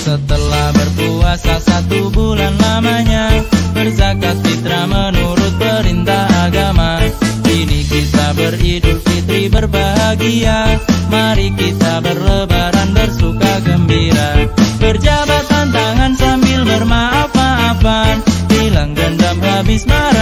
Setelah berpuasa 1 bulan lamanya, berzakat fitrah menurut perintah agama. Kini kita beridul fitri berbahagia, mari kita berlebaran bersuka gembira. Berjabat tangan sambil bermaaf-maafan, hilang dendam habis marah.